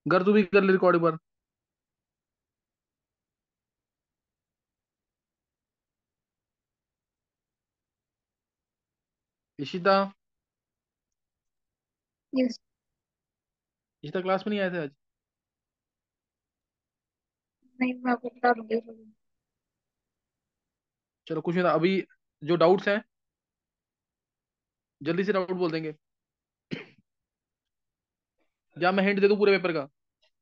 कर, तू भी कर ले रिकॉर्ड एक बार। इशिता। यस। इशिता क्लास में नहीं आए थे आज? नहीं, मैं आपको बता दूंगी। चलो कुछ नहीं था अभी। जो डाउट्स हैं जल्दी से डाउट बोल देंगे, या मैं हिंट दे दूं पूरे पेपर का?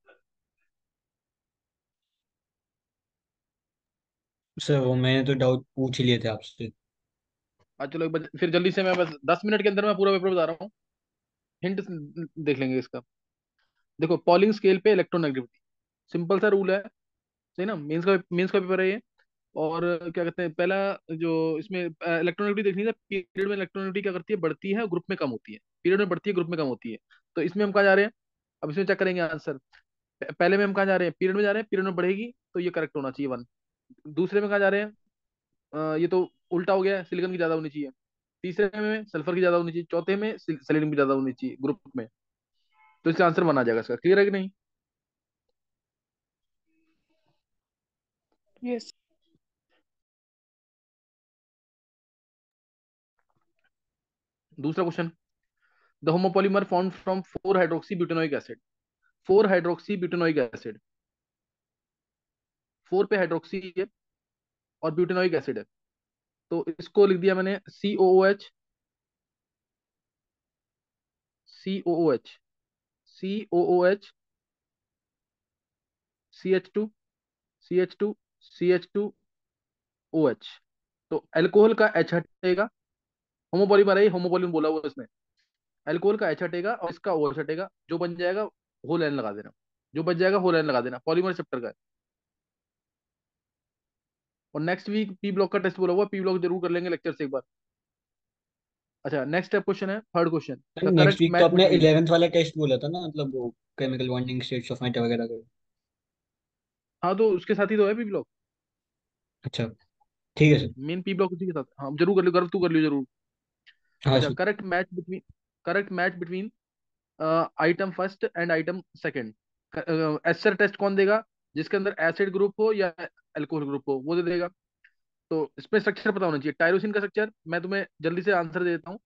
सर वो मैंने तो डाउट पूछ ही लिए थे आपसे। आज चलो एक बार फिर जल्दी से, मैं बस 10 मिनट के अंदर मैं पूरा पेपर बता रहा हूँ। हिंट देख लेंगे इसका। देखो, पॉलिंग स्केल पे इलेक्ट्रोनेगेटिविटी, सिंपल सा रूल है। सही ना, मेंस का पेपर है ये। और क्या कहते हैं, पहला जो इसमें इलेक्ट्रोनेगेटिविटी देखनी है, पीरियड में इलेक्ट्रोनेगेटिविटी क्या करती है, बढ़ती है, ग्रुप में कम होती है। पीरियड में बढ़ती है, ग्रुप में कम होती है। तो इसमें हम कहाँ जा रहे हैं? अब इसमें चेक करेंगे आंसर। पहले में हम कहाँ जा रहे हैं? पीरियड में जा रहे हैं, पीरियड में बढ़ेगी तो ये करेक्ट होना चाहिए वन। दूसरे में कहाँ जा रहे हैं? ये तो उल्टा हो गया, सिलिकॉन की ज्यादा होनी चाहिए। तीसरे में सल्फर की ज्यादा होनी चाहिए। चौथे में सेलेनियम की ज्यादा होनी चाहिए ग्रुप में। तो इसका आंसर वन आ जाएगा। इसका क्लियर है कि नहीं? यस। दूसरा question. The homopolymer form from 4 hydroxy butanoic acid. 4 hydroxy butanoic acid, 4 पे हाइड्रोक्सी है और ब्यूटेनोइक एसिड है। तो इसको लिख दिया मैंने COOH। COOH, COOH, CH2, तो अल्कोहल का H हटेगा। होमोपॉलीमर है, होमोपॉलीमर बोला हुआ इसने। अल्कोहल का H हटेगा और इसका OH हटेगा, जो बन जाएगा होल एन लगा देना। जो बच जाएगा होल एन लगा देना, पॉलीमर चैप्टर का है। और नेक्स्ट वीक पी ब्लॉक का टेस्ट बोला हुआ, पी ब्लॉक जरूर कर लेंगे लेक्चर से एक बार। अच्छा, नेक्स्ट क्वेश्चन है, third question. The next correct week तो मैच आपने बिटवीन। 11th वाला टेस्ट बोला था ना, मतलब वो chemical bonding states of matter वगैरह का। हाँ, तो उसके साथ ही तो है पी ब्लॉक। अच्छा, ठीक है सर। मेन पी ब्लॉक उसी के साथ। हाँ जरूर कर लियो, कर तू कर लियो जरूर। हाँ अच्छा, sir. Correct match between item first and item second. Ester test कौन देगा? जिसके अंदर एसिड ग्रुप हो या अल्कोहल ग्रुप हो, वो दे देगा। तो इसमें स्ट्रक्चर पता होना चाहिए। टायरोसिन का स्ट्रक्चर मैं तुम्हें जल्दी से आंसर दे देता हूँ।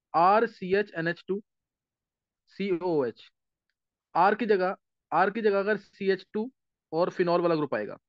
RCHNH2COOH। आर की जगह आर की जगह अगर CH2 और फिनॉल वाला ग्रुप आएगा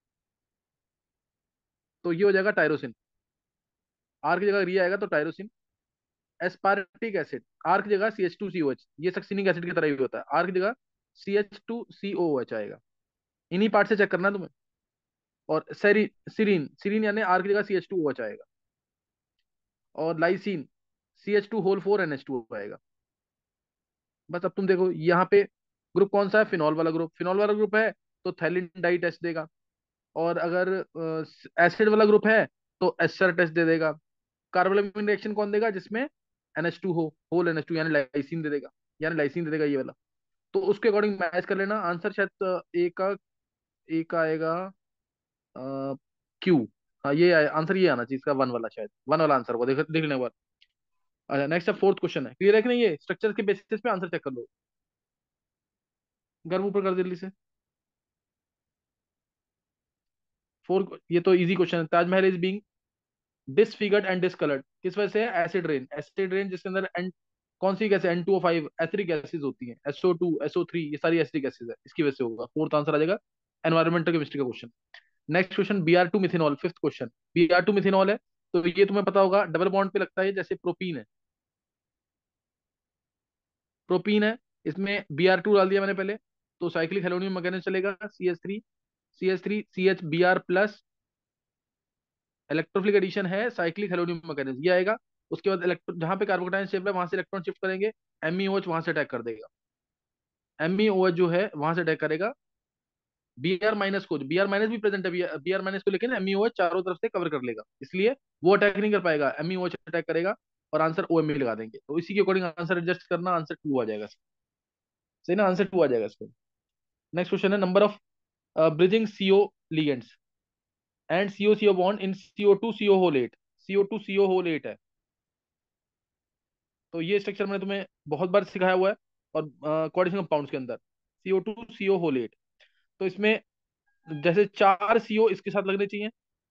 तो ये हो जाएगा टायरोसिन। आर की जगह री आएगा तो टायरोसिन। एस्पार्टिक एसिड, आर की जगह CH2COH, ये सक्सिनिक एसिड की तरह ही होता है। आर की जगह CH2COOH आएगा। इन्हीं पार्ट से चेक करना है तुम्हें। और सीरीन सीरीन यानी आर की जगह CH2OH आएगा। और लाइसिन CH2 होल 4 NH2 आएगा। बस अब तुम देखो यहाँ पे ग्रुप कौन सा है? फिनॉल वाला ग्रुप। फिनॉल वाला ग्रुप है तो थैलिन डाई टेस्ट देगा। और अगर एसिड वाला ग्रुप है तो एस्टर टेस्ट दे देगा। कार्बोनिल रिएक्शन कौन देगा? जिसमें NH2 हो, होल NH2, यानी लाइसिन दे देगा। यानी लाइसिन दे देगा ये वाला। तो उसके अकॉर्डिंग मैच कर लेना आंसर। शायद ए का आएगा क्यू। हाँ, ये आंसर ये आना चाहिए इसका, वन वाला, शायद वन वाला आंसर होगा। देख देख लेने के बाद। अच्छा, नेक्स्ट है फोर्थ क्वेश्चन है। क्लियर है कि नहीं? ये स्ट्रक्चर के बेसिस पे आंसर चेक कर लो। गर्म ऊपर कर जल्दी से। फोर, ये तो इजी क्वेश्चन है। Taj Mahal is being disfigured and discoloured किस वजह से है? एसिड रेन जिसके अंदर एन, कौन सी गैस है? N2O5 एसिडिक गैसेज होती हैं। SO2, SO3, ये सारी एसिडिक गैसेज है, इसकी वजह से होगा। फोर्थ आंसर आ जाएगा। एनवायरमेंटल केमिस्ट्री का question. Next question, Br2 methanol, fifth question. Br2 methanol है तो ये तुम्हें पता होगा, डबल बॉन्ड पे लगता है जैसे प्रोपीन है। प्रोपीन है, इसमें Br2 डाल दिया मैंने पहले, तो साइक्लिक हेलोनियम मैकेनिज्म चलेगा। CH3 CH3 Br plus, electrophilic addition है, साइक्लिक हेलोनियम मैकेनिज्म ये आएगा। उसके बाद इलेक्ट्रॉन जहां पे कार्बोकेटाइन शिफ्ट है वहां से इलेक्ट्रॉन शिफ्ट करेंगे। MEOH वहां से अटैक कर देगा। MEOH जो है वहां से अटैक करेगा Br माइनस को। Br माइनस भी प्रेजेंट है, Br माइनस को, लेकिन MEOH चारों तरफ से कवर कर लेगा, इसलिए वो अटैक नहीं कर पाएगा। MEOH अटैक करेगा और आंसर OMe लगा देंगे। तो इसी के अकॉर्डिंग आंसर एडजस्ट करना, आंसर टू आ जाएगा। सही ना, आंसर टू आ जाएगा इसको। नेक्स्ट क्वेश्चन है, number of bridging CO ligands and CO bond in CO2 CO whole 8। CO2 CO whole 8 है। तो ये स्ट्रक्चर मैंने तुम्हें बहुत बार सिखाया हुआ है, और कोऑर्डिनेशन कंपाउंड्स के अंदर। CO2 CO whole 8। तो इसमें जैसे 4 CO इसके साथ लगने चाहिए,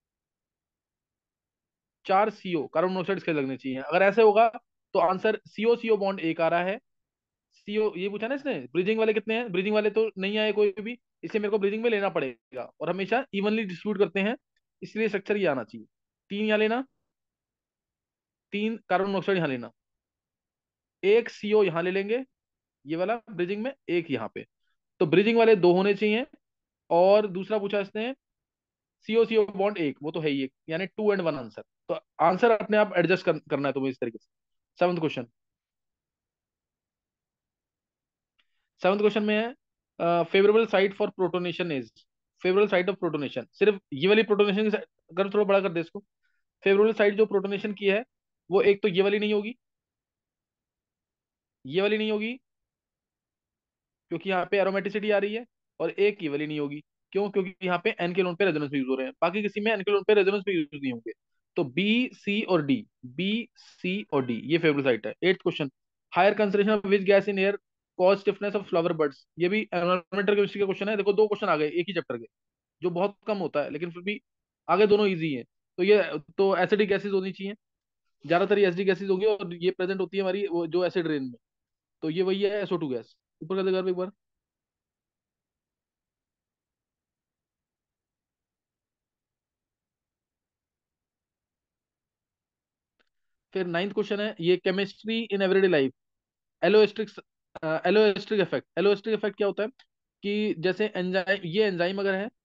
4 CO कार्बन मोनोऑक्साइड इसके लगने चाहिए। अगर ऐसे होगा तो आंसर CO CO बॉन्ड एक आ रहा है। CO ये पूछा ना इसने, ब्रिजिंग वाले कितने हैं, ब्रिजिंग वाले तो नहीं आए कोई भी, इसलिए मेरे को ब्रिजिंग में लेना पड़ेगा, और हमेशा इवनली डिस्ट्रीब्यूट करते हैं, इसलिए स्ट्रक्चर ये आना चाहिए। 3 यहाँ लेना, 3 कार्बन मोनोऑक्साइड यहाँ लेना, 1 CO यहाँ ले लेंगे, ये वाला ब्रिजिंग में, एक यहाँ पे। तो ब्रिजिंग वाले 2 होने चाहिए। और दूसरा पूछा इसने CO CO बॉन्ड एक, वो तो है ही एक, यानी 2 and 1 आंसर। तो आंसर अपने आप एडजस्ट करना है तुम्हें इस तरीके से। सेवंथ क्वेश्चन, सेवंथ क्वेश्चन में है favourable site for protonation is, favourable site of protonation, सिर्फ ये वाली प्रोटोनेशन की अगर थोड़ा बड़ा कर दे इसको, फेवरेबल साइट जो प्रोटोनेशन की है वो एक तो ये वाली नहीं होगी, ये वाली नहीं होगी क्योंकि यहाँ पे एरोमेटिसिटी आ रही है, और एक ये वाली नहीं होगी, क्यों, क्योंकि यहाँ पे एन के लोन पे रेजोनेंस पे यूज हो रहे हैं, बाकी किसी में एन के लोन पे रेजोनेंस पे यूज नहीं होंगे। तो बी सी और डी ये फेवरेबल साइट है। Eighth question, higher concentration of which gas in air cause stiffness of flower birds, ये भी एनवायरमेंटल केमिस्ट्री का क्वेश्चन है। देखो 2 क्वेश्चन आ गए एक ही चैप्टर के, जो बहुत कम होता है, लेकिन फिर भी आगे दोनों इजी हैं। तो ये तो एसिडिक गैसेज होनी चाहिए, ज्यादातर ये एसिडिक गैसेज होगी, और ये प्रेजेंट होती है हमारी वो जो एसिड रेन में। तो ये वही है SO2 गैस। ऊपर कर देगा एक बार। फिर नाइन्थ क्वेश्चन है, ये chemistry in everyday life, allosteric, allosteric effect. Allosteric effect क्या होता है कि जैसे एंजाइम, ये एंजाइम अगर है,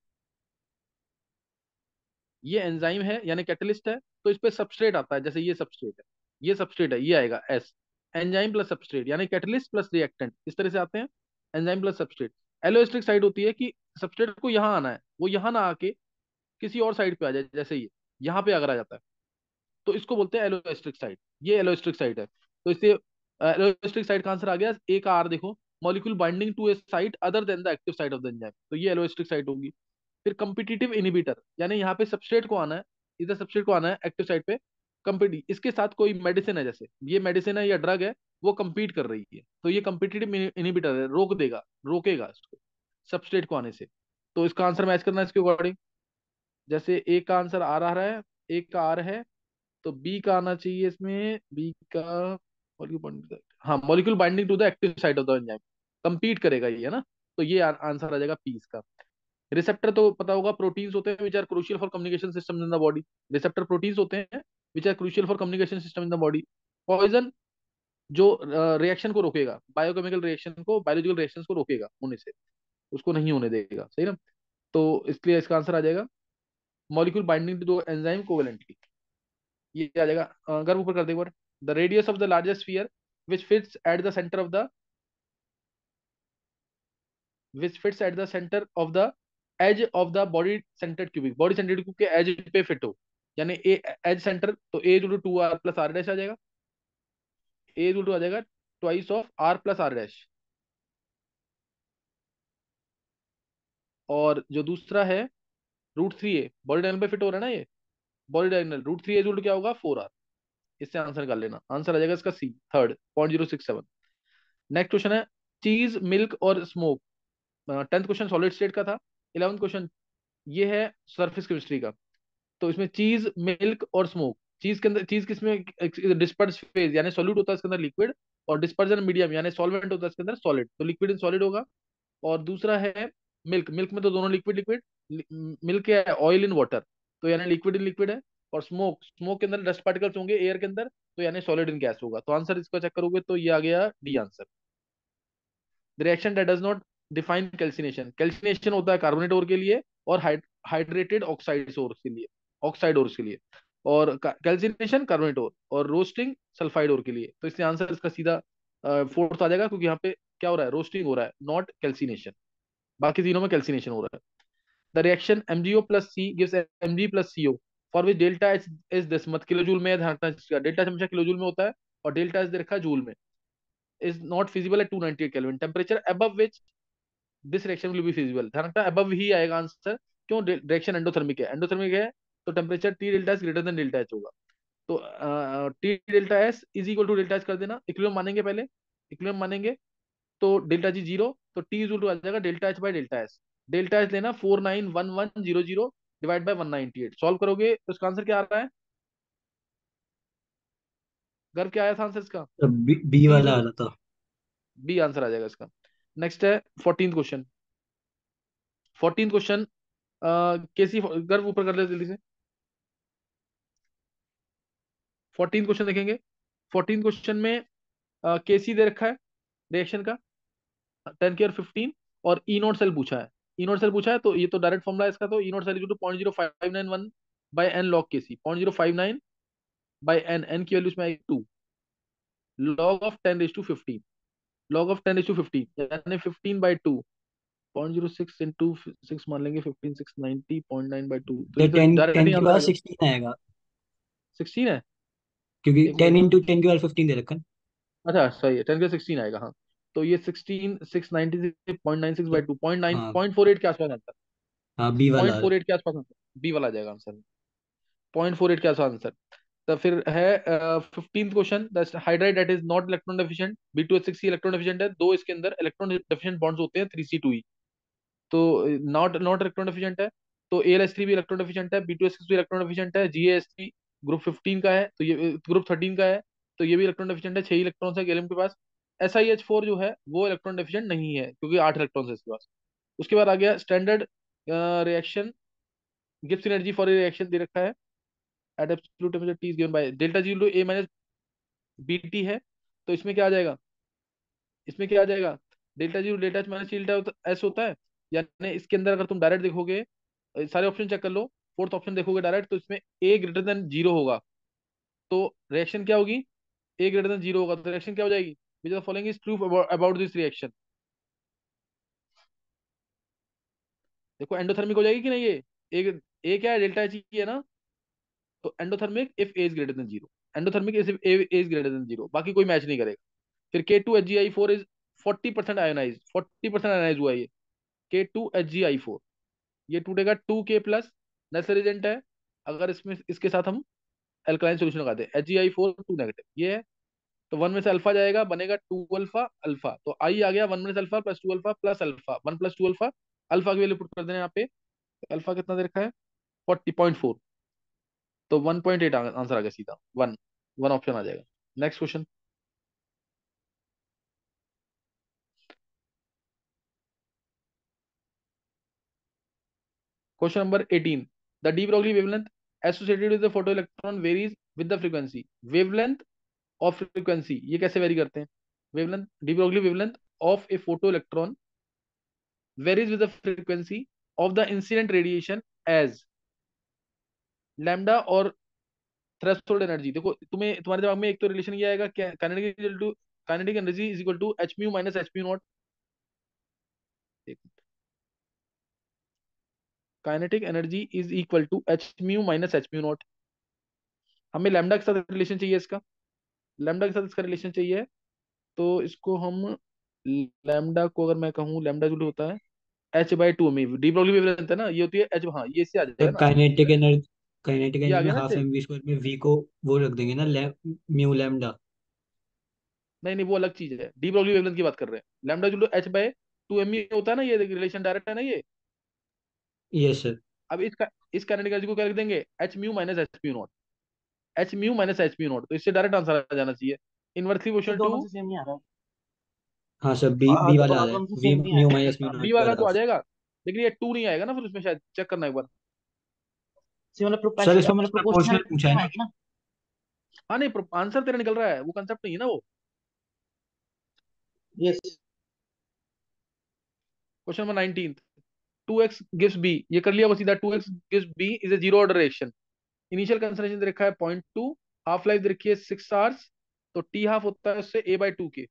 ये एंजाइम है यानी कैटलिस्ट है, तो इस पे सबस्ट्रेट आता है, जैसे ये सबस्ट्रेट है, ये सबस्ट्रेट है, ये आएगा S, एंजाइम प्लस सबस्ट्रेट यानी कैटलिस्ट प्लस रिएक्टेंट, इस तरह से आते हैं, enzyme plus substrate. Allosteric side होती है कि सबस्ट्रेट को यहाँ आना है, वो यहाँ ना आके किसी और साइड पे आ जाए, जैसे ये यहाँ पे अगर आ जाता है, तो इसको बोलते हैं एलोएस्ट्रिक साइट, ये एलोएस्ट्रिक साइट है। तो इससे एलोएस्ट्रिक साइट का आंसर आ गया एक आर, देखो, molecule binding to a site other than the active site of the enzyme, तो ये एलोएस्ट्रिक साइट होगी। फिर कम्पिटिटिव इनिबिटर, यानी यहाँ पे सबस्ट्रेट को आना है, इधर सबस्ट्रेट को आना है एक्टिव साइट पे, कम्पिटी इसके साथ कोई मेडिसिन है, जैसे ये मेडिसिन है या ड्रग है, वो compete कर रही है, तो ये कम्पिटिटिव इनिबिटर है, रोक देगा, रोकेगा इसको सबस्ट्रेट को आने से। तो इसका आंसर मैच करना है इसके अकॉर्डिंग, जैसे ए का आंसर आर आ रहा है, एक का आर है, तो बी का आना चाहिए इसमें, बी का मॉलिक्यूल, हाँ, molecule binding to the active site of the enzyme, compete करेगा ये, है ना। तो ये आंसर आ जाएगा पी इसका। रिसेप्टर तो पता होगा, प्रोटीन्स होते हैं which are crucial for communication system in the body, receptor proteins होते हैं which are crucial for communication system in the body. Poison जो रिएक्शन को रोकेगा, बायोकेमिकल रिएक्शन को, बायोलॉजिकल रिएक्शन को रोकेगा होने से, उसको नहीं होने देगा, सही ना। तो इसलिए इसका आंसर आ जाएगा molecule binding to enzyme covalently, ये आ जाएगा। अगर ऊपर कर दे एक बार, the radius of the largest sphere which fits at the centre of the, which fits at the centre of the edge of the body centred cubic, body centred cube के एज पे फिट हो, यानी a edge centre, तो a two 2R plus R dash आ जाएगा, a two आ जाएगा twice of R plus R dash. और जो दूसरा है √3a, बॉडी डायगोनल पे फिट हो रहा है ना ये, बॉडी डायगोनल √3a क्या होगा 4R, इससे आंसर निकाल लेना, आंसर आ जाएगा इसका सी, थर्ड 0.067। नेक्स्ट क्वेश्चन है चीज, मिल्क और smoke. 10th question solid state का था। 11th क्वेश्चन ये है सरफेस केमिस्ट्री का। तो इसमें चीज, मिल्क और स्मोक, चीज के अंदर, चीज किसमें, डिस्पर्स फेज यानी सॉल्यूट होता है इसके अंदर लिक्विड, और डिस्पर्जन मीडियम यानी सॉल्वेंट होता है इसके अंदर सॉलिड, तो लिक्विड इन सॉलिड होगा। और दूसरा है मिल्क, मिल्क में तो दोनों लिक्विड लिक्विड, मिल्क है ऑयल इन वाटर, तो यानी लिक्विड इन लिक्विड है। और स्मोक, स्मोक के अंदर डस्ट पार्टिकल्स होंगे एयर के अंदर, तो यानी सॉलिड इन गैस होगा। तो आंसर इसका चेक करोगे तो ये आ गया D answer. The reaction that does not define calcination, calcination होता है कार्बोनेट ओर के लिए, और हाइड्रेटेड ऑक्साइड ओर के लिए, ऑक्साइड ओर के लिए, और कैल्सिनेशन कार्बोनेट ओर, और रोस्टिंग सल्फाइड ओर के लिए। तो इससे आंसर इसका सीधा फोर्थ आ जाएगा, क्योंकि यहाँ पे क्या हो रहा है, रोस्टिंग हो रहा है, नॉट कैल्सिनेशन, बाकी तीनों में कैल्सिनेशन हो रहा है। The reaction MgO plus C gives Mg plus CO for which delta H is दशमलव किलो जूल में, ध्यान रखना डेल्टा हमेशा किलो जूल में होता है, और डेल्टा एच दे रखा है जूल में, is not feasible at 298 kelvin, temperature above which this reaction will be feasible, ध्यान रखना अबव ही आएगा आंसर, क्यों, रिएक्शन एंडोथर्मिक है, एंडोथर्मिक है, तो temperature T delta S greater than delta H होगा। तो T delta S is equal to delta H कर देना, इक्विलिब्रियम मानेंगे पहले, इक्विलिब्रियम मानेंगे, तो डेल्टा जी जीरो, तो टी इज टू आ जाएगा delta H by delta S. Delta H लेना 491100 डिवाइड बाई 198, सॉल्व करोगे तो इसका आंसर क्या आ रहा है? गर्व क्या आया था आंसर इसका? तो बी टी इज वाला आ टू, रहा था। बी आंसर आ जाएगा इसका। नेक्स्ट है 14th क्वेश्चन। 14th क्वेश्चन, केसी गर्व ऊपर कर ले जल्दी से। 14th क्वेश्चन देखेंगे। 14th क्वेश्चन में केसी दे रखा है रिएक्शन का, 10 की और 15, और ई नोट सेल पूछा है। ई नोट सेल पूछा है तो ये तो डायरेक्ट फॉर्मुला है इसका, तो E naught cell to 0.0591 by N log K C, 0.059 by N, N की वैल्यू इसमें आएगी 2, log of 10 raise to 15, log of 10 raise to 15 यानी 15/2, 0.06 मान लेंगे, 15 690.9/2, तो तो ये तो टेन डायरेक्ट टेन ही के आंसर आ बाद जाएगा। 16 आएगा, 16 है? क्योंकि एक मिनट टेन रुकना। इंटू टेन के बाद 15 दे रखा है। अच्छा सही है, 10 का 16 आएगा, हाँ। तो ये 16 690 से 0.96/2, पॉइंट नाइन हाँ। 0.48 के आसपास आंसर, हाँ, बी वाला पॉइंट आ रहा फोर है। एट के आसपास आंसर, बी वाला आ जाएगा आंसर। 0.48 के आसपास आंसर। तो फिर है 15th question, hydride that is not electron deficient, B2H6 electron deficient है, दो इसके अंदर इलेक्ट्रॉन डेफिशिएंट बॉन्ड्स होते हैं 3C2E, तो नॉट नॉट इलेक्ट्रॉन डेफिशिएंट है। तो AlH3 भी इलेक्ट्रॉन डेफिशिएंट है, B2H6 भी इलेक्ट्रॉन डेफिशिएंट है, GaH3 ग्रुप 15 का है, तो ये ग्रुप 13 का है, तो ये भी इलेक्ट्रॉन डेफिशिएंट है, 6 इलेक्ट्रॉन है गैलियम के पास। SiH4 जो है वो इलेक्ट्रॉन डेफिशिएंट नहीं है क्योंकि 8 इलेक्ट्रॉन है इसके पास। उसके बाद आ गया standard reaction, Gibbs energy for reaction दे रखा है at absolute temperature T is given by delta G A minus BT है, तो इसमें क्या आ जाएगा? इसमें क्या आ जाएगा? Delta G delta H minus delta S होता है, यानी इसके अंदर अगर तुम डायरेक्ट देखोगे, सारे ऑप्शन चेक कर लो, फोर्थ ऑप्शन देखोगे डायरेक्ट, तो इसमें ए ग्रेटर देन जीरो होगा, तो रिएक्शन क्या होगी? ए ग्रेटर देन जीरो होगा तो रिएक्शन क्या हो जाएगी? Which of following is true about this reaction? देखो एंडोथर्मिक हो जाएगी कि नहीं ये? ए क्या है? डेल्टा एच ही है ना, तो endothermic if A is greater than zero, endothermic if A is greater than zero, बाकी कोई मैच नहीं करेगा। फिर K2HgI4 इज 40% आयोनाइज, 40% आयोनाइज हुआ है ये, K2HgI4, ये टूटेगा 2K प्लस, नेचुरल एजेंट है, अगर इसमें इसके साथ हम एल्कलाइन सोल्यूशन लगाते हैं, HgI4 2 नेगेटिव ये है, तो वन में से अल्फा जाएगा, बनेगा 2 अल्फा अल्फा, तो आई आ गया 1 में से alpha plus 2 alpha plus alpha, 1 + 2 alpha, alpha की वैल्यू पुट कर देना यहाँ पे, अल्फा कितना दे रखा है? 40.4, तो 1.8 आंसर आ गया सीधा, वन, वन ऑप्शन आ जाएगा। Next question. Question number 18, the de Broglie wavelength associated with the photo electron varies with the frequency, wavelength of frequency ये कैसे वेरी करते हैं? Wavelength, de Broglie wavelength of a photo electron varies with the frequency of the incident radiation as lambda और threshold energy. देखो तुम्हें, तुम्हारे दिमाग में एक तो रिलेशन ये आएगा, kinetic energy is equal to H mu minus H mu naught, kinetic energy is equal to H mu minus H mu naught. हमें लैम्डा के साथ रिलेशन चाहिए इसका, लैम्डा के साथ इसका रिलेशन चाहिए, तो इसको हम, लैम्डा को अगर मैं कहूँ, लैम्डा जो होता है H/2 में, डी ब्रॉगली वेवलेंथ है ना, ये होती है एच, हाँ ये इससे आ तो जाएगा ना, ये आ काइनेटिक एनर्जी में गया ना हाफ इससे। एम वी स्क्वायर में वी को वो रख देंगे ना, म्यू लैम्डा। नहीं नहीं वो अलग चीज है, डी ब्रॉगली वेवलेंथ की बात कर रहे हैं, लैम्डा जो H/2 में होता है ना, ये रिलेशन डायरेक्ट है ना ये। Yes sir. अब इस काइनेटिक एनर्जी को क्या लिख देंगे? H mu minus H mu naught, H mu minus H mu naught, तो इससे डायरेक्ट आंसर आ जाना चाहिए, इनवर्सली ये प्रोपोर्शनल टू। दोनों से सेम नहीं आ रहा है। हाँ सर, बी बी वाला आ रहा है, दोनों से वी सेम नहीं म्यू आया। माइनस म्यू बी नॉट वाला बाय तो आ हाफ। जाएगा, लेकिन ये टू नहीं आएगा ना फिर उसमें, शायद चेक करना एक बार। सर इसमें मैंने प्रोपोर्शनल प्रोपोर्शनल पूछा है ना। आएगी ना। हाँ नहीं, आंसर तेरा निकल रहा है, वो कंसेप्ट नहीं है ना वो। Yes. Question number 19, 2x gives b, ये कर लिया वो सीधा, 2x gives b is a zero order reaction, initial concentration दे रखा है 0.2, हाफ लाइफ दे रखी है 6 आवर्स, तो टी हाफ होता है उससे a/2 के,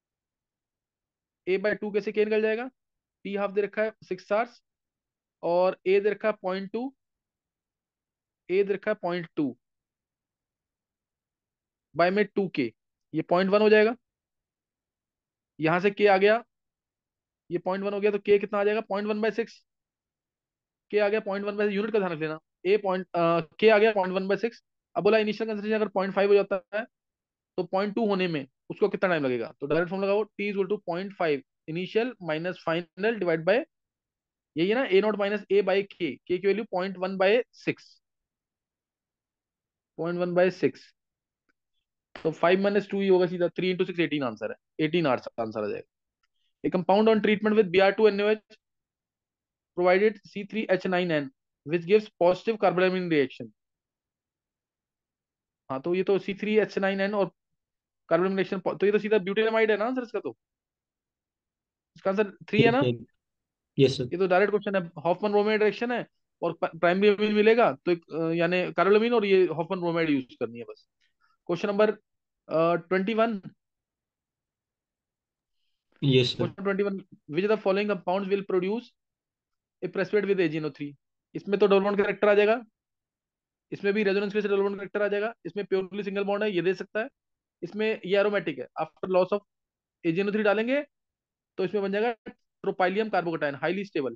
a/2 के से के निकल जाएगा, टी हाफ दे रखा है 6 आवर्स, और ए दे रखा है 0.2, ए दे रखा है 0.2 बाय में 2 के, ये 0.1 हो जाएगा, यहाँ से के आ गया, ये 0.1 हो गया, तो के कितना आ जाएगा? 0.1/6, के आ गया 0.1/, यूनिट का ध्यान रख लेना, ए पॉइंट के आ गया 0.1/6। अब बोला इनिशियल कंसंट्रेशन अगर 0.5 हो जाता है, तो 0.2 होने में उसको कितना टाइम लगेगा? तो डायरेक्ट फॉर्मूला लगाओ, T is equal to 0.5 initial minus final divide by, यही है ना, A naught minus A by K की वैल्यू 0.1/6, 0.1/6। तो 5 - 2 ही होगा सीधा, 3 × 6 18 आंसर है, 18 आवर्स आंसर आ जाएगा। A compound on treatment with Br2NaOH provided C3H9n which gives positive carbonyl reaction। हाँ तो ये तो C3H9n और कार्बन रिएक्शन, तो ये तो सीधा ब्यूटेनामाइड है ना आंसर इसका, तो इसका आंसर 3 है यस ना। सर। Yes sir. ये तो डायरेक्ट क्वेश्चन है, हॉफमैन ब्रोमाइड रिएक्शन है और प्राइमरी अमीन मिलेगा तो यानी कार्बोलामीन, और ये हॉफमैन ब्रोमाइड यूज करनी है बस। Question number 21। Yes sir. Question 21, which the following compounds will produce a precipitate with AgNO3। इसमें तो डबल बॉन्ड कैरेक्टर आ जाएगा, इसमें भी रेजोनेंस के से डबल बॉन्ड कैरेक्टर आ जाएगा, इसमें प्योरली सिंगल बॉन्ड है, ये दे सकता है, इसमें ये एरोमेटिक है, आफ्टर लॉस ऑफ AgNO3 डालेंगे तो इसमें बन जाएगा tropylium carbocation, highly stable,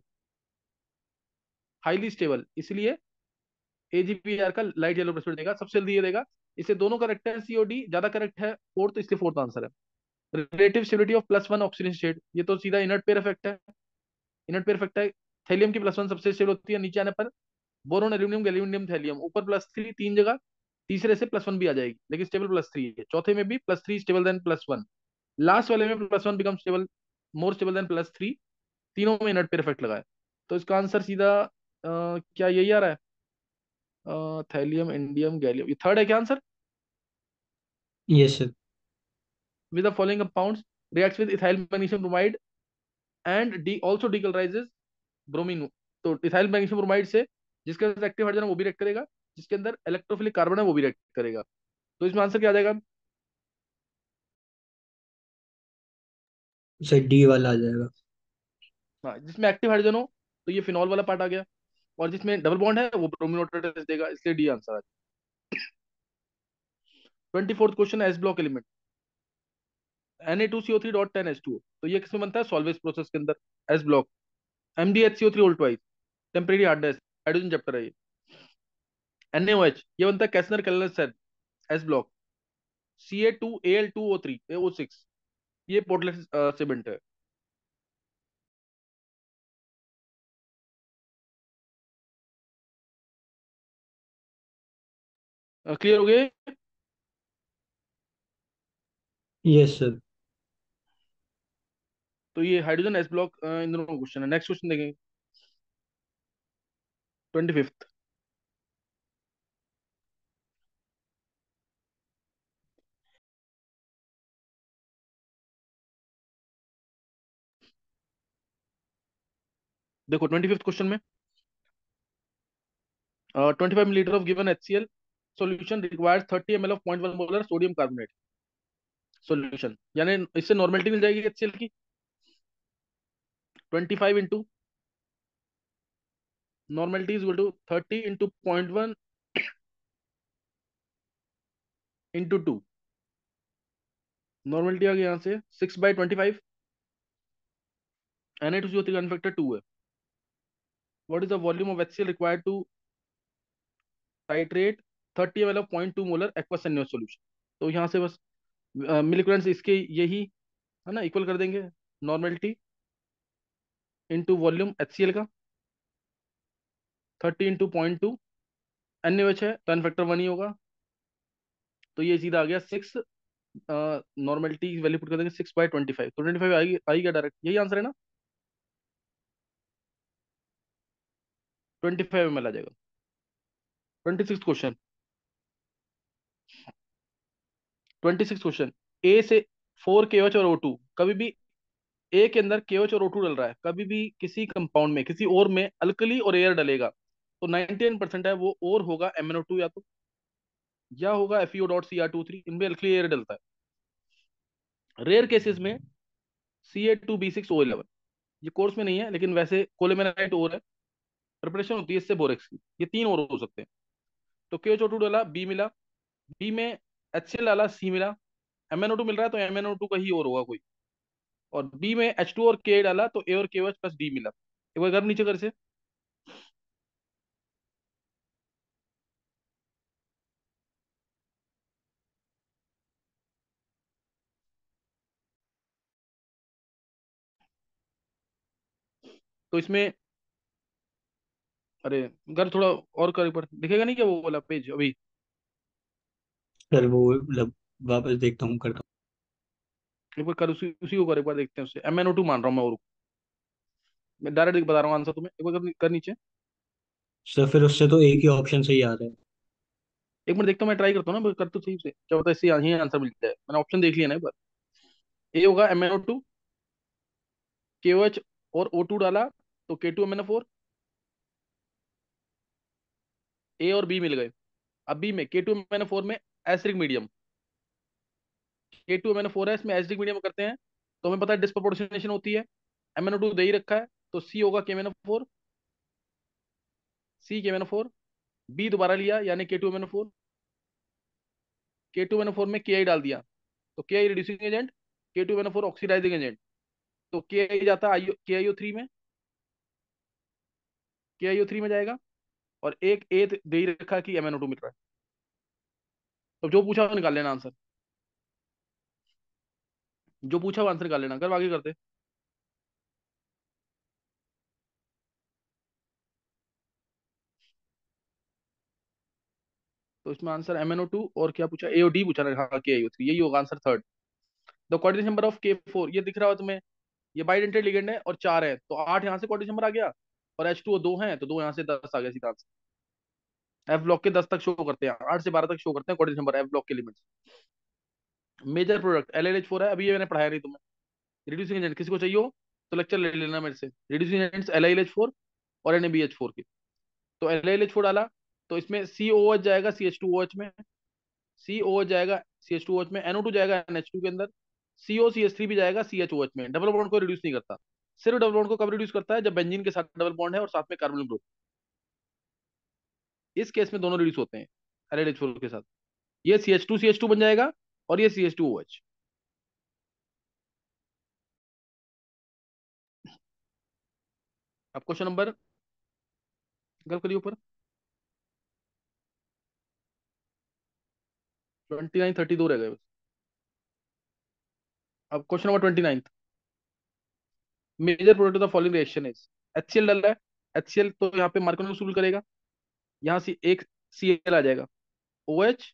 highly stable, इसलिए AgPr का लाइट येलो प्रेसिपिटेट देगा, सबसे जल्दी ये देगा। इसे दोनों करेक्ट है, COD ज्यादा करेक्ट है फोर्थ, इसलिए फोर्थ आंसर है। Relative stability of +1 oxygen state, ये तो सीधा इनर्ट पेयर इफेक्ट है, इनर्ट पेयर इफेक्ट है। थैलियम की +1 सबसे स्टेबल होती है, नीचे आने पर बोरोन एल्यूमिनियम गैल्यूमिनियम थैलियम, ऊपर +3 तीन जगह, तीसरे से +1 भी आ जाएगी, लेकिन स्टेबल +3 है, चौथे में भी +3 स्टेबल देन +1, लास्ट वाले में +1 become stable, more stable than +3, तीनों में इनर्ट पेयर इफेक्ट लगा है। तो इसका आंसर सीधा क्या यही आ रहा है, थैलियम इंडियम गैलियम, ये थर्ड है क्या answer. Yes sir. With the following compounds reacts with ethyl magnesium bromide and the also decolourises bromine. तो इथाइल मैग्नीशियम ब्रोमाइड से जिसके अंदर एक्टिव हाइड्रोजन है वो भी रिएक्ट करेगा, जिसके अंदर इलेक्ट्रोफिलिक कार्बन है वो भी रिएक्ट करेगा। तो इसमें आंसर क्या आ जाएगा? सर डी वाला आ जाएगा। हाँ, जिसमें एक्टिव हाइड्रोजन हो तो ये फिनॉल वाला पार्ट आ गया, और जिसमें डबल बॉन्ड है वो ब्रोमीन देगा, इसलिए डी आंसर आ जाएगा। 24th question, S block element Na2CO3.10H2O, तो ये किसमें बनता है? सॉल्वेज प्रोसेस के अंदर। S block MdHCO3 whole twice, temporary hardness, hydrogen chapter है ये। NaOH ये बनता है Castner Kellner cell, s block. Ca2Al2O3 O6, ये पोर्टलेट सीमेंट है। क्लियर हो गए? Yes sir. तो ये हाइड्रोजन एस ब्लॉक इन दोनों का क्वेश्चन है। नेक्स्ट क्वेश्चन देखेंगे, 25th। देखो 25th क्वेश्चन में 25 ml of given HCl solution requires 30 ml of 0.1 molar sodium carbonate solution, यानी इससे नॉर्मेलिटी मिल जाएगी HCl की। 25 into normality is equal to 30 into 0.1 into 2, normality आ गई यहाँ से 6/25, Na2CO3 का फैक्टर 2 है। What is the volume of HCl required to titrate 30 ml of 0.2 molar aqueous solution. तो यहाँ से बस मिल इक्विवेलेंस इसके यही है ना, इक्वल कर देंगे, नॉर्मेलिटी इंटू वॉल्यूम HCl का 30 इंटू 0.2, NaOH है तो एन फैक्टर 1 ही होगा, तो ये सीधा आ गया 6, नॉर्मेलिटी की वैल्यू पुट कर देंगे 6/25, तो 25 आएगी आएगा डायरेक्ट, यही आंसर है ना, 25 ml आ जाएगा। 26 क्वेश्चन, 26 क्वेश्चन, ए से 4 KOH और O2, कभी भी ए के अंदर KOH और O2 डल रहा है, कभी भी किसी कंपाउंड में किसी और में अल्कली और एयर डलेगा तो 99% है वो और होगा MnO2, या होगा FeO.Cr23, इनमें अल्कली एयर डलता है। रेयर केसेस में Ca2B6O11, ये कोर्स में नहीं है लेकिन वैसे कोलेमेनाइट और है, प्रिपरेशन होती है इससे बोरेक्स की, ये तीन और हो सकते हैं। तो KOH डाला, बी मिला, बी में HCl डाला, सी मिला, MnO2 मिल रहा है तो MnO2 का ही और होगा कोई, और बी में H2 और K डाला तो A और KOH प्लस D मिला। एक बार कर नीचे कर से, तो इसमें, अरे घर थोड़ा और कर, एक बार दिखेगा नहीं क्या वो वाला पेज अभी? सर वो मतलब वापस देखता हूँ, करता एक बार कर, उसी उसी को कर, एक बार देखते हैं उससे। MnO2 मान रहा हूँ मैं, और मैं डायरेक्ट बता रहा हूँ आंसर तुम्हें, एक बार कर नीचे। हूँ सर। फिर उससे तो एक ही ऑप्शन सही आ रहा है। एक मिनट देखता हूँ, मैं ट्राई करता हूँ ना, कर तो सही से, क्या होता है इससे यही आंसर मिलता है। मैंने ऑप्शन देख लिया ना एक बार। ए होगा MnO2, KOH और O2 डाला तो K2MnO4। ए और बी मिल गए। अब बी में K2MnO4 में एसिडिक मीडियम, K2MnO4 है, इसमें एसिडिक मीडियम करते हैं तो हमें पता है डिस्प्रोपोर्शनेशन होती है। MnO2 दे ही रखा है, तो सी होगा KMnO4, सी KMnO4। बी दोबारा लिया यानी K2MnO4, K2MnO4 में KI डाल दिया तो KI reducing agent, K2MnO4 oxidizing agent, तो KI जाता है KIO3 में, KIO3 में जाएगा। और एक ए दे ही रखा है कि MnO2 मिल रहा है, तो जो पूछा वो निकाल लेना आंसर, जो पूछा वो आंसर निकाल लेना। कर आगे करते। तो इसमें आंसर MnO2 और क्या पूछा, AOD पूछा ना, हाँ KIO3, यही होगा answer third. The coordination number of K4, ये दिख रहा हो तुम्हें, ये बाइडेंटेड लिगेंड है और चार है, तो 8 यहाँ से कोऑर्डिनेशन नंबर आ गया, और H2O 2 है तो 2 यहाँ से 10 आ गया सीधा आंसर। F ब्लॉक के 10 तक शो करते हैं, 8 से 12 तक शो करते हैं कोऑर्डिनेशन नंबर F ब्लॉक के एलिमेंट्स। मेजर प्रोडक्ट LiLH4 है, अभी ये मैंने पढ़ाया नहीं तुम्हें। रिड्यूसिंग एजेंट किसी को चाहिए हो तो लेक्चर ले लेना मेरे से। रिड्यूसिंग एजेंट्स LiLH4 और NaBH4 के। तो LiLH4 डाला तो इसमें COOH जाएगा CH2OH में, COOH जाएगा CH2OH में, NO2 जाएगा NH2 के अंदर, COCH3 भी जाएगा CHOH में। डबल बॉन्ड को रिड्यूस नहीं करता। सिर्फ डबल बॉन्ड को कब रिड्यूस करता है, जब बेंजीन के साथ डबल बॉन्ड है और साथ में कार्बोनिल ग्रुप, इस केस में दोनों रिड्यूस होते हैं LiLH4 के साथ। ये CH2CH2 बन जाएगा और ये CH2OH। अब क्वेश्चन नंबर, गल करिए ऊपर, 29 32 रह गए बस। अब question number 29, major product of the following reaction is, HCl डल रहा है, HCl तो यहाँ पे मार्कोनी वसूल करेगा, यहाँ से एक Cl आ जाएगा, OH,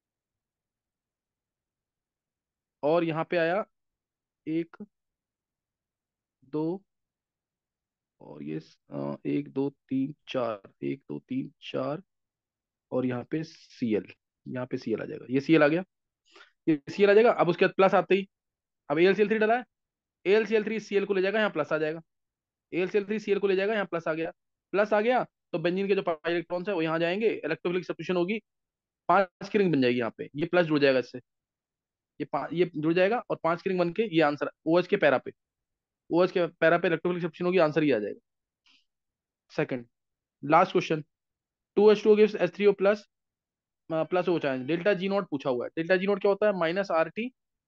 और यहाँ पे आया एक, दो, और ये एक दो तीन चार, एक दो तीन चार, और यहाँ पे Cl, यहाँ पे Cl आ जाएगा, ये Cl आ गया, ये Cl आ जाएगा। अब उसके बाद प्लस आते ही, अब AlCl3 डला है, AlCl3 Cl को ले जाएगा, यहाँ प्लस आ जाएगा, AlCl3 Cl को ले जाएगा, यहाँ प्लस आ गया, प्लस आ गया तो बेंजीन के जो पाई इलेक्ट्रॉन्स है वो यहाँ जाएंगे, इलेक्ट्रोफिलिक सब्स्टिट्यूशन होगी, 5 की रिंग बन जाएगी, यहाँ पे ये प्लस जुड़ जाएगा इससे, ये जुड़ जाएगा और 5 की रिंग बन के ये आंसर OH के पैरा पे, OH के पैरा पे इलेक्ट्रोफिलिक सब्स्टिट्यूशन होगी, आंसर ये आ जाएगा। Second last question, 2H2O gives H3O plus, plus हो चाहे, डेल्टा G नॉट पूछा हुआ है। डेल्टा G नॉट क्या होता है, -RT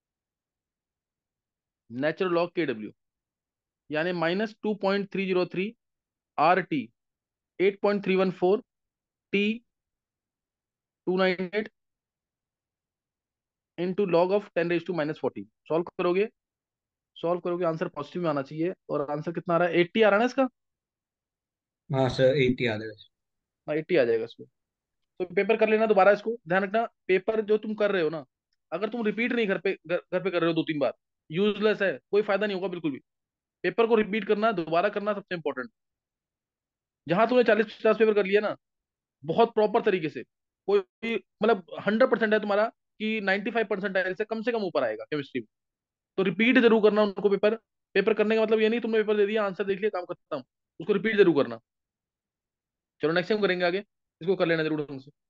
नेचुरल लॉग KW, यानी -2.303 RT 8.314 T 298 into log of 10⁻⁻14। Solve करोगे, सॉल्व करोगे आंसर पॉजिटिव में आना चाहिए, और आंसर कितना आ रहा है, 80 आ रहा है ना इसका? हाँ सर, 80 आ रहा है। हाँ 80 आ जाएगा इसमें। तो पेपर कर लेना दोबारा, इसको ध्यान रखना, पेपर जो तुम कर रहे हो ना, अगर तुम रिपीट नहीं घर पे कर रहे हो 2 3 बार, यूजलेस है, कोई फायदा नहीं होगा बिल्कुल भी। पेपर को रिपीट करना, दोबारा करना सबसे इंपॉर्टेंट। जहां तुमने 40 50 पेपर कर लिया ना, बहुत प्रॉपर तरीके से, कोई मतलब 100% है तुम्हारा कि 95% से कम ऊपर आएगा केमिस्ट्री में, तो रिपीट जरूर करना उनको पेपर। पेपर करने का मतलब ये नहीं तुमने पेपर दे दिया, आंसर देख लिया, काम खत्म, उसको रिपीट जरूर करना। चलो नेक्स्ट टाइम करेंगे आगे, इसको कर लेना जरूर ढंग से।